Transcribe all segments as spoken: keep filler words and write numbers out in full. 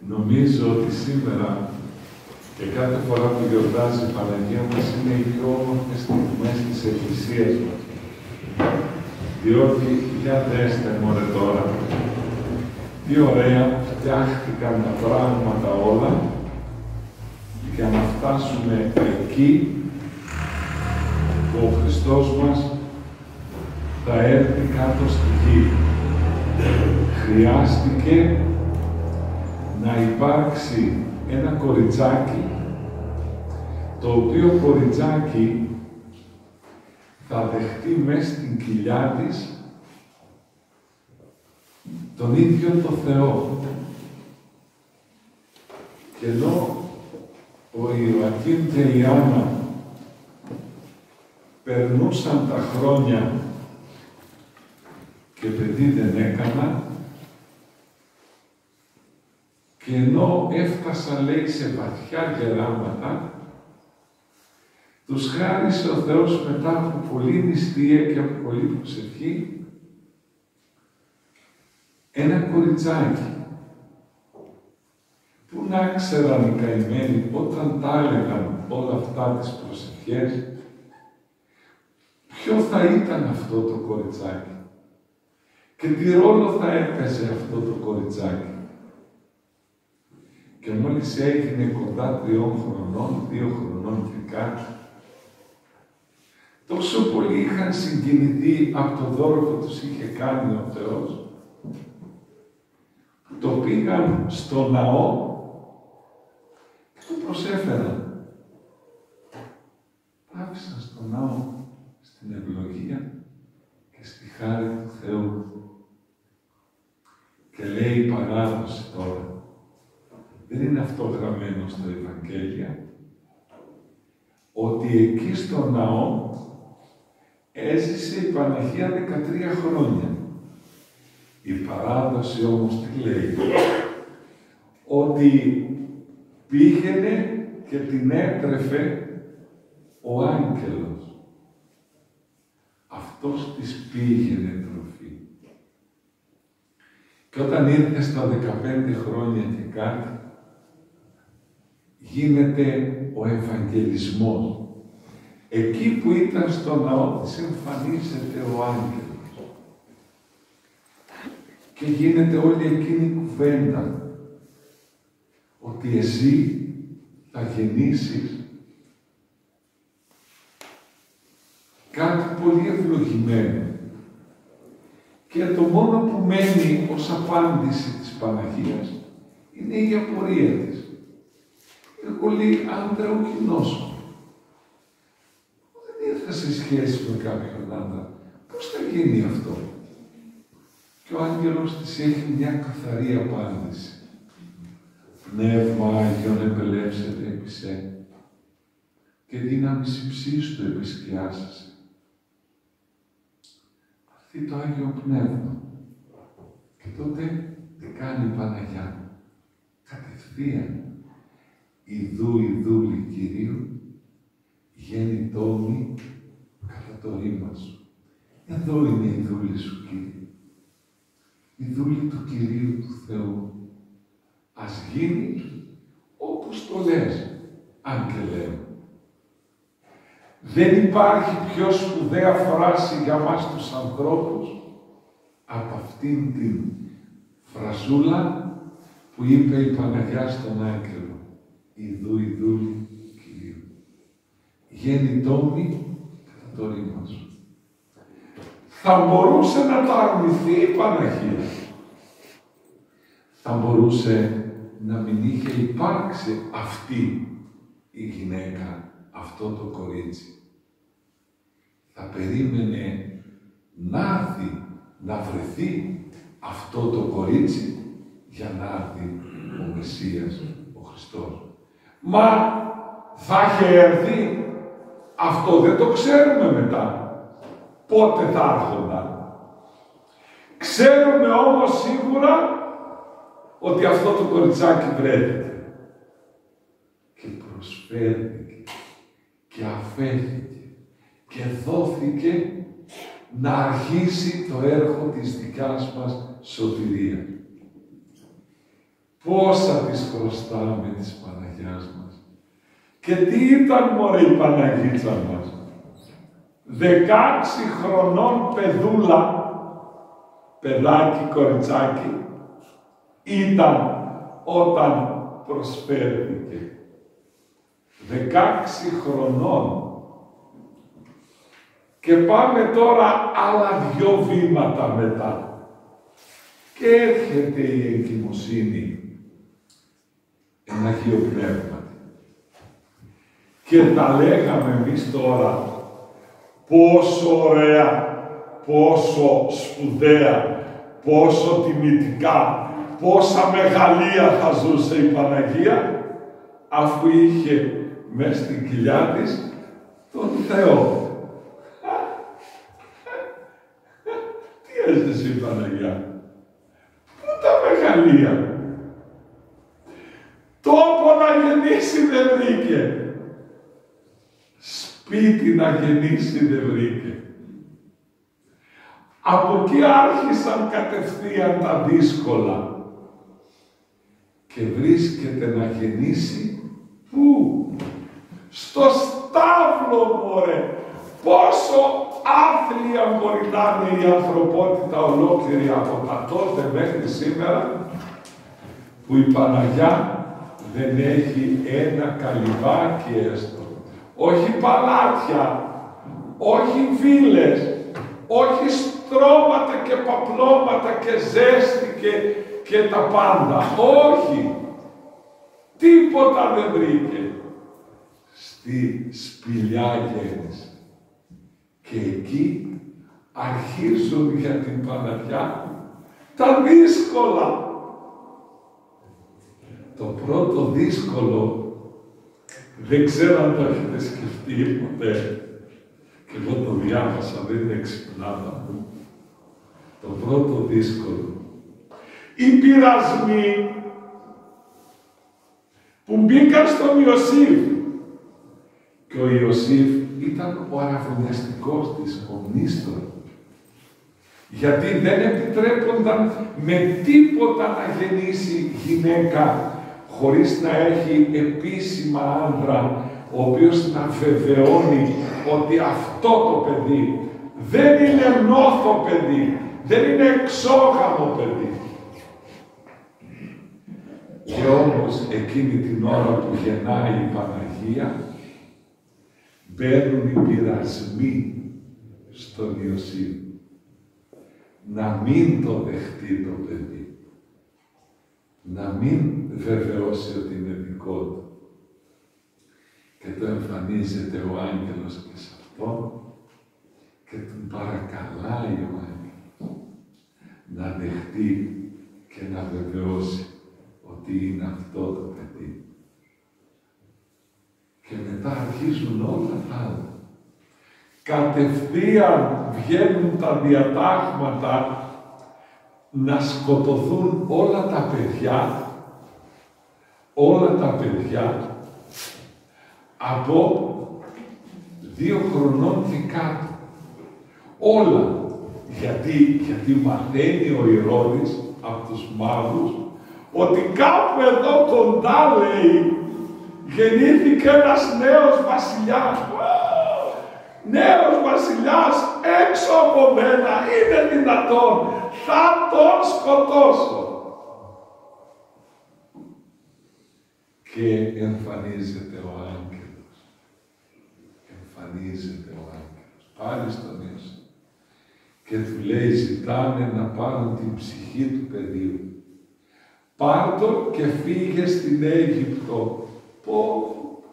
Νομίζω ότι σήμερα και κάθε φορά που γιορτάζει η Παναγία μας είναι οι πιο όμορφες στιγμές της Εκκλησίας μας. Διότι, για δέστε μωρέ τώρα, τι ωραία φτιάχτηκαν τα πράγματα όλα για να φτάσουμε εκεί που ο Χριστός μας θα έρθει κάτω στη γη. Χρειάστηκε να υπάρξει ένα κοριτσάκι, το οποίο κοριτσάκι θα δεχτεί μες στην κοιλιά της τον ίδιο το Θεό. Και ενώ ο Ιωακήμ και η Άννα περνούσαν τα χρόνια και παιδί δεν έκανα, και ενώ έφτασαν, λέει, σε βαθιά γεράματα, τους χάρισε ο Θεός μετά από πολλή νηστεία και από πολλή προσευχή ένα κοριτσάκι που να ξέραν οι καημένοι όταν τα έλεγαν όλα αυτά τις προσευχές, ποιο θα ήταν αυτό το κοριτσάκι και τι ρόλο θα έπαιζε αυτό το κοριτσάκι. Και μόλις έγινε κοντά τριών χρονών, δύο χρονών και κάτι, τόσο πολύ είχαν συγκινηθεί από το δώρο που τους είχε κάνει ο Θεός, που το πήγαν στο ναό και το προσέφεραν. Το άφησαν στο ναό, στην ευλογία και στη χάρη του Θεού. Και λέει η παράδοση τώρα, δεν είναι αυτό γραμμένο στο Ευαγγέλιο, ότι εκεί στο ναό έζησε η Παναγία δεκατρία χρόνια. Η παράδοση όμως τι λέει, ότι πήγαινε και την έτρεφε ο άγγελος. Αυτός της πήγαινε τροφή. Και όταν ήρθε στα δεκαπέντε χρόνια και κάτι, γίνεται ο Ευαγγελισμός. Εκεί που ήταν στο ναό της εμφανίζεται ο άγγελος. Και γίνεται όλη εκείνη η κουβέντα ότι εσύ θα γεννήσεις κάτι πολύ ευλογημένο. Και το μόνο που μένει ως απάντηση της Παναγίας είναι η απορία της. Εγώ, λέει, άντρα όχι νόσο. Δεν ήρθα σε σχέση με κάποιον άντρα. Πώς θα γίνει αυτό? Και ο άγγελος της έχει μια καθαρή απάντηση. Πνεύμα Άγιον επελεύσεται επί σε και δύναμις υψίστου επισκιάσασε. Αρθεί το Άγιο Πνεύμα. Και τότε τι κάνει η Παναγιά? Κατευθείαν. Ιδού, ιδούλη Κυρίου, γέννητόμη κατά το ρήμα σου. Εδώ είναι η δούλη σου, Κύριε. Η δούλη του Κυρίου του Θεού. Ας γίνει όπως το λες, άγγελέ. Δεν υπάρχει πιο σπουδαία φράση για μας τους ανθρώπους από αυτήν την φρασούλα που είπε η Παναγιά στον άγγελο. Ιδού, ιδούλη Κυρίου. Γέννητόμη κατά το ρήμα σου. Θα μπορούσε να το αρνηθεί η Παναγία. Θα μπορούσε να μην είχε υπάρξει αυτή η γυναίκα, αυτό το κορίτσι. Θα περίμενε να έρθει, να βρεθεί αυτό το κορίτσι για να έρθει ο Μεσσίας, ο Χριστός. Μα θα είχε έρθει. Αυτό δεν το ξέρουμε μετά. Πότε θα έρχονταν. Ξέρουμε όμως σίγουρα ότι αυτό το κοριτσάκι βρέθηκε. Και προσφέρθηκε και αφέθηκε και δόθηκε να αρχίσει το έργο της δικιάς μας σωτηρίας. Πόσα τις χρωστάμε της Παναγιάς μας. Και τι ήταν μωρέ η Παναγίτσα μας. Δεκάξι χρονών παιδούλα, παιδάκι, κοριτσάκι, ήταν όταν προσφέρθηκε. Δεκάξι χρονών. Και πάμε τώρα άλλα δυο βήματα μετά. Και έρχεται η εγκυμοσύνη, ένα Αγίο Πνεύμα. Και τα λέγαμε εμείς τώρα, πόσο ωραία, πόσο σπουδαία, πόσο τιμητικά, πόσα μεγαλεία θα ζούσε η Παναγία, αφού είχε μες στην κοιλιά της τον Θεό. Τι έζησε η Παναγιά. Πού τα μεγαλεία. Τόπο να γεννήσει δεν βρήκε. Σπίτι να γεννήσει δεν βρήκε. Από εκεί άρχισαν κατευθείαν τα δύσκολα. Και βρίσκεται να γεννήσει πού? Στο στάβλο, μωρέ. Πόσο άθλια μπορεί να είναι η ανθρωπότητα ολόκληρη από τα τότε μέχρι σήμερα, που η Παναγιά δεν έχει ένα καλυβάκι έστω. Όχι παλάτια, όχι βίλες, όχι στρώματα και παπλώματα και ζέστη και, και τα πάντα. Όχι. Τίποτα δεν βρήκε. Στη σπηλιά γέννησε. Και εκεί αρχίζουν για την Παναγιά τα δύσκολα. Το πρώτο δύσκολο, δεν ξέρω αν το έχετε σκεφτεί ποτέ, και εγώ το διάβασα, δεν είναι ξυπνάδα μου. Το πρώτο δύσκολο, οι πειρασμοί που μπήκαν στον Ιωσήφ. Και ο Ιωσήφ ήταν ο αραβωνιαστικός της, ο μνήστορ. Γιατί δεν επιτρέπονταν με τίποτα να γεννήσει γυναίκα χωρίς να έχει επίσημα άντρα, ο οποίος να βεβαιώνει ότι αυτό το παιδί δεν είναι νόθο παιδί, δεν είναι εξόγαμο παιδί. Και όμως εκείνη την ώρα που γεννάει η Παναγία, μπαίνουν οι πειρασμοί στον Ιωσήφ. Να μην το δεχτεί το παιδί. Να μην βεβαιώσει ότι είναι δικό του. Και το εμφανίζεται ο άγγελος και σε αυτόν και τον παρακαλάει ο άγγελος να δεχτεί και να βεβαιώσει ότι είναι αυτό το παιδί. Και μετά αρχίζουν όλα τα άλλα. Κατευθείαν βγαίνουν τα διατάγματα να σκοτωθούν όλα τα παιδιά, όλα τα παιδιά από δύο χρονών και κάτω. Όλα. Γιατί, γιατί μαθαίνει ο Ηρώδης από τους μάγους ότι κάπου εδώ κοντά, λέει, γεννήθηκε ένας νέος βασιλιάς. Νέος βασιλιάς έξω από μένα, είναι δυνατόν, θα τον σκοτώσω. Και εμφανίζεται ο άγγελος. Εμφανίζεται ο άγγελος. Πάλι στον Ιωσήφ. Και του λέει, ζητάνε να πάρουν την ψυχή του παιδιού. Πάρ' το και φύγε στην Αίγυπτο. Πω.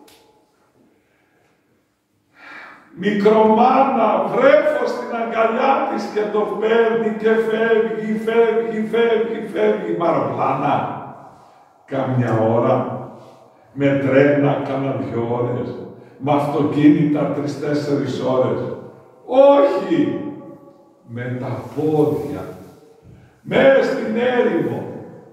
Μικρομάνα, βρέφω στην αγκαλιά της και το παίρνει και φεύγει, φεύγει, φεύγει, φεύγει. Παραπλάνα. Κάμια ώρα. Με τρένα κάνα δυο ώρες. Με αυτοκίνητα τρεις-τέσσερις ώρες. Όχι. Με τα πόδια. Μέσα στην έρημο.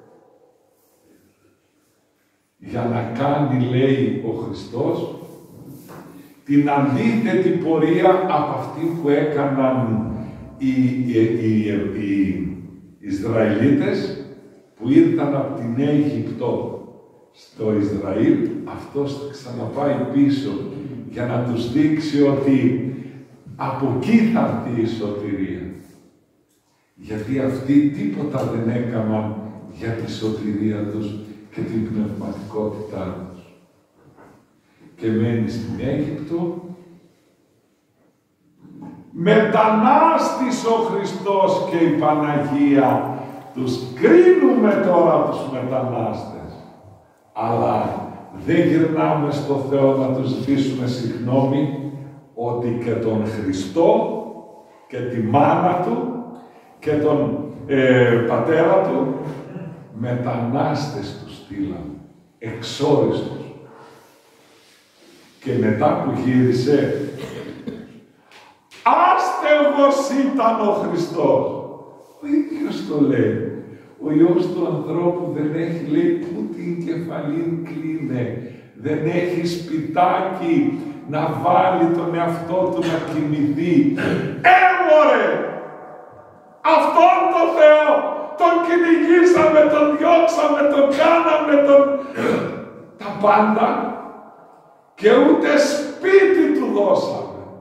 Για να κάνει, λέει ο Χριστός, την αντίθετη πορεία από αυτή που έκαναν οι, οι, οι, οι Ισραηλίτες που ήρθαν από την Αίγυπτο στο Ισραήλ, αυτός θα ξαναπάει πίσω για να τους δείξει ότι από εκεί θα έρθει η σωτηρία. Γιατί αυτοί τίποτα δεν έκαναν για τη σωτηρία τους και την πνευματικότητά τους. Και μένει στην Αίγυπτο, μετανάστης ο Χριστός και η Παναγία. Τους κρίνουμε τώρα τους μετανάστες. Αλλά δεν γυρνάμε στο Θεό να τους ζητήσουμε συγγνώμη ότι και τον Χριστό και τη μάνα του και τον ε, πατέρα του μετανάστες τους στείλαν, εξόριστος. Και μετά που γύρισε, άστεγος ήταν ο Χριστός. Ο ίδιος το λέει. Ο Υιός του ανθρώπου δεν έχει, λέει, που την κεφαλήν κλείνε. Δεν έχει σπιτάκι να βάλει τον εαυτό του να κοιμηθεί. Έμορε! Αυτόν τον Θεό τον κυνηγήσαμε, τον διώξαμε, τον κάναμε, τον... τα πάντα και ούτε σπίτι του δώσαμε.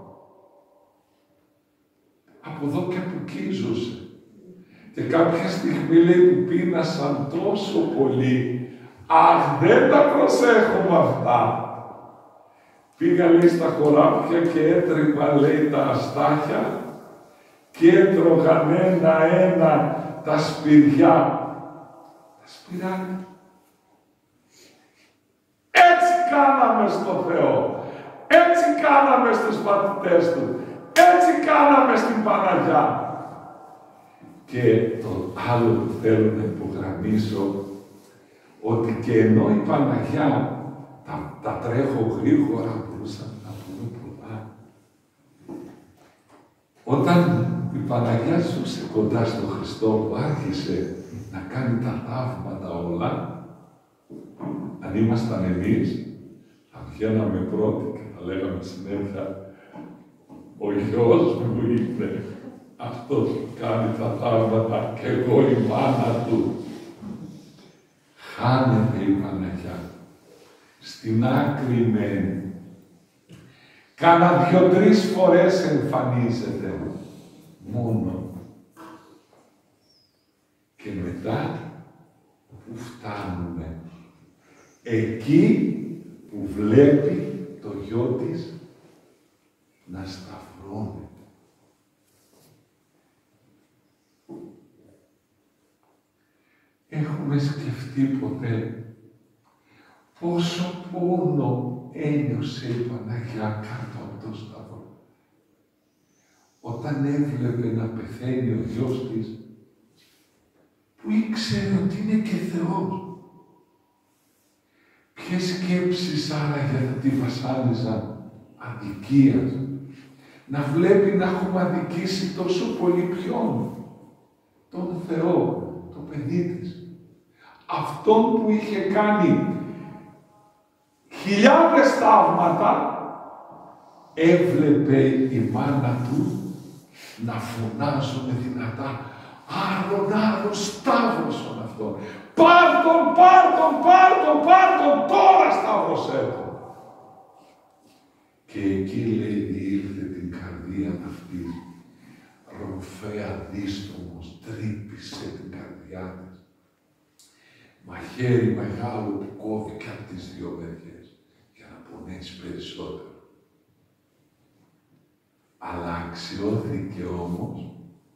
Από εδώ και που κίζωσε. Και κάποια στιγμή, λέει, που πείνασαν τόσο πολύ, αχ, δεν τα προσέχουμε αυτά. Πήγα, λέει, στα χωράφια και έτρεπα, λέει, τα αστάχια και έτρωγαν ένα-ένα τα σπηριά. Τα σπηράκια. Έτσι κάναμε στο Θεό. Έτσι κάναμε στους μαθητές του. Έτσι κάναμε στην Παναγιά. Και το άλλο που θέλω να υπογραμμίσω, ότι και ενώ η Παναγιά τα, τα τρέχω γρήγορα, μπορούσαμε να πούμε πολλά. Όταν η Παναγιά ζούσε κοντά στον Χριστό, που άρχισε να κάνει τα θαύματα όλα, αν ήμασταν εμείς, θα βγαίναμε πρώτοι και θα λέγαμε συνέχεια, ο Υιός μου είναι αυτός που κάνει τα θαύματα και εγώ η μάνα του. Χάνεται η Παναγιά. Στην άκρη μένει. Κάνα δυο-τρεις φορές εμφανίζεται. Μόνο. Και μετά που φτάνουμε. Εκεί που βλέπει το γιο της να σταυρώνεται. Έχουμε σκεφτεί ποτέ πόσο πόνο ένιωσε η Παναγιά κάτω από το σταυρό. Όταν έβλεπε να πεθαίνει ο γιος της, που ήξερε ότι είναι και Θεός. Ποιες σκέψεις άραγε θα τη βασάνιζαν αδικίας. Να βλέπει να έχουμε αδικήσει τόσο πολύ ποιον. Τον Θεό, το παιδί της. Αυτόν που είχε κάνει χιλιάδες θαύματα, έβλεπε η μάνα του να φωνάζουν δυνατά, άρον, άρον, σταύρωσον αυτόν. Πάρ' τον, πάρ' τον, πάρ' τον, πάρ' τον, τώρα σταύρωσέ τον. Και εκεί, λέει, διήλθε την καρδία αυτή, ρομφαία δίστομος, τρύπησε την καρδιά της. Μαχαίρι μεγάλο που κόβει και από τις δύο μεριές, για να πονέσει περισσότερο. Αλλά αξιώθηκε όμως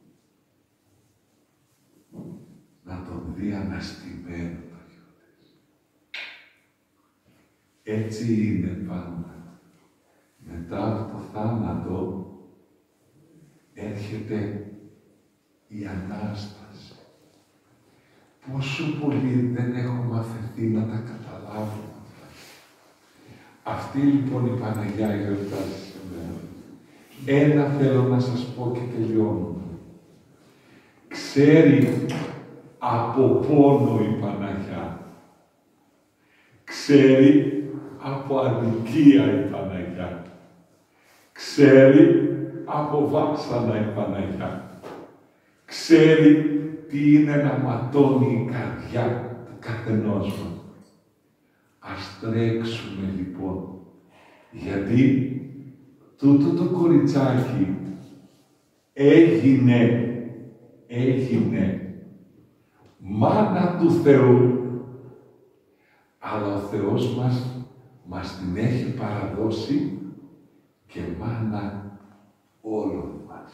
να τον δει αναστημένο το γιο της. Έτσι είναι πάντα. Μετά από το θάνατο έρχεται η Ανάσταση. Πόσο πολύ δεν έχουμε αφαιθεί να τα καταλάβουμε αυτά. Αυτή λοιπόν η Παναγιά γιορτάζει σήμερα. Ένα θέλω να σας πω και τελειώνω. Ξέρει από πόνο η Παναγιά. Ξέρει από αδικία η Παναγιά. Ξέρει από βάσανα η Παναγιά. Ξέρει τι είναι να ματώνει η καρδιά του καθενός μας. Ας τρέξουμε λοιπόν, γιατί τούτο το κοριτσάκι έγινε, έγινε μάνα του Θεού, αλλά ο Θεός μας μας την έχει παραδώσει και μάνα όλων μας.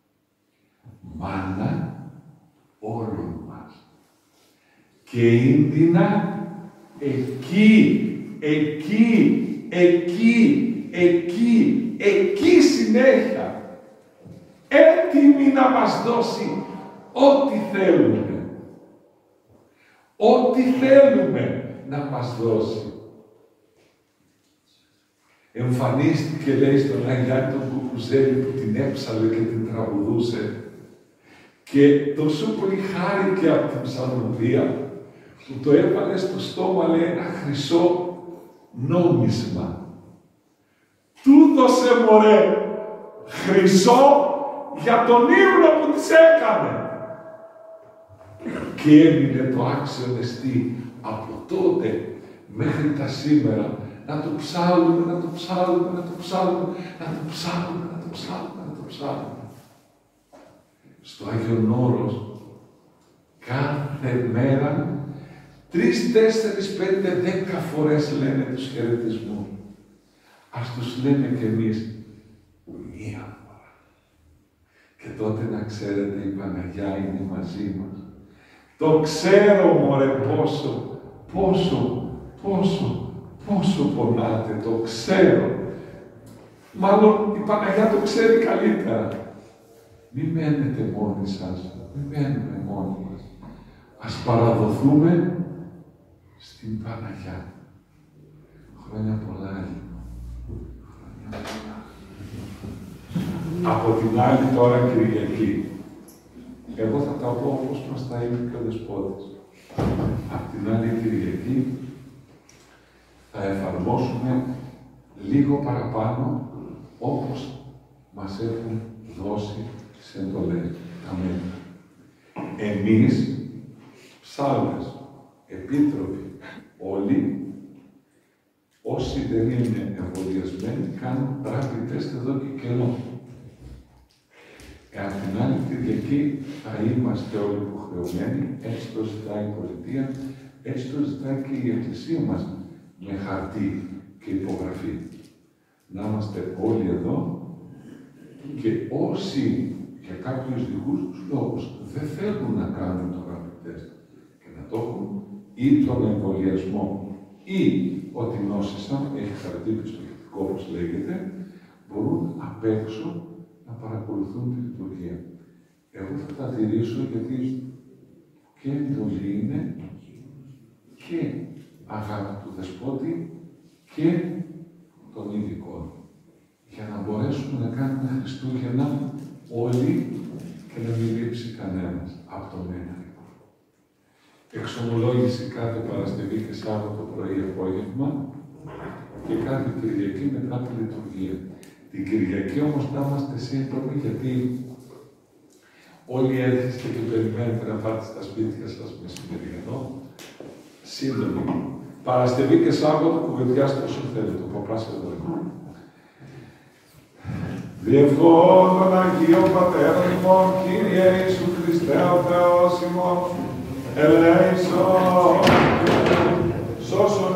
Μάνα όλων μας. Και ίντινα εκεί, εκεί, εκεί, εκεί, εκεί συνέχεια, έτοιμη να μας δώσει ό,τι θέλουμε. Ό,τι θέλουμε να μας δώσει. Εμφανίστηκε, λέει, στον Αγιάννη τον Κουκουζέλη που την έψαλε και την τραγουδούσε και τόσο πολύ χάρηκε από την ψαλμοδία που το έβαλε στο στόμα, λέει, ένα χρυσό νόμισμα. Του δώσε, μωρέ, χρυσό για τον ύμνο που της έκανε. Και έμεινε το άξιο νεστή από τότε μέχρι τα σήμερα να το ψάλουμε, να το ψάλουμε, να το ψάλουμε, να το ψάλουμε, να το ψάλουμε, να το ψάλουμε. Στο Άγιον Όρος κάθε μέρα τρεις, τέσσερις, πέντε, δέκα φορές λένε τους χαιρετισμούς. Ας τους λέμε κι εμείς μία φορά. Και τότε να ξέρετε, η Παναγιά είναι μαζί μας. Το ξέρω, μωρέ, πόσο, πόσο, πόσο, πόσο πονάτε, το ξέρω. Μάλλον η Παναγιά το ξέρει καλύτερα. Μην μένετε μόνοι σας, μην μένουμε μόνοι μας. Ας παραδοθούμε στην Παναγιά. Χρόνια πολλά, χρόνια πολλά. Από την άλλη τώρα Κυριακή, εγώ θα τα πω όπως μας τα είπε και ο Δεσπότης. Από την άλλη Κυριακή θα εφαρμόσουμε λίγο παραπάνω όπως μας έχουν δώσει τις εντολές, τα μέτρα. Εμείς, ψάλτες, επίτροποι, όλοι, όσοι δεν είναι εμβολιασμένοι, κάνουν rapid test εδώ και καιρό. Απ' την άλλη Κυριακή θα είμαστε όλοι υποχρεωμένοι, έτσι το ζητάει η πολιτεία, έτσι το ζητάει και η Εκκλησία μας, με χαρτί και υπογραφή. Να είμαστε όλοι εδώ και όσοι για κάποιους δικούς λόγους δεν θέλουν να κάνουν το rapid test και να το έχουν ή τον εμβολιασμό ή ότι νόσησαν, έχει χαρτί πιστοποιητικό όπως λέγεται, μπορούν απ' έξω να παρακολουθούν τη λειτουργία. Εγώ θα τα τηρήσω γιατί και εντολή είναι και αγάπη του Δεσπότη και των ειδικών. Για να μπορέσουμε να κάνουμε Χριστούγεννα όλοι και να μην λείψει κανένας από τον ένα. Εξομολόγηση κάθε Παρασκευή και Σάββατο πρωί απόγευμα και κάθε Κυριακή μετά τη λειτουργία. Την Κυριακή όμως να είμαστε σύντομοι, γιατί όλοι έρχεστε και περιμένετε να πάτε στα σπίτια σας μεσημεριανό. Σύντομοι. Παρασκευή και Σάββατο κουβεντιάστε όσο θέλετε. Ο παπάς εδώ είναι. Διευχών των Αγίων Πατέρων ημών, Κύριε Ιησού Χριστέ ο Θεός ημών, ελέησον, σώσον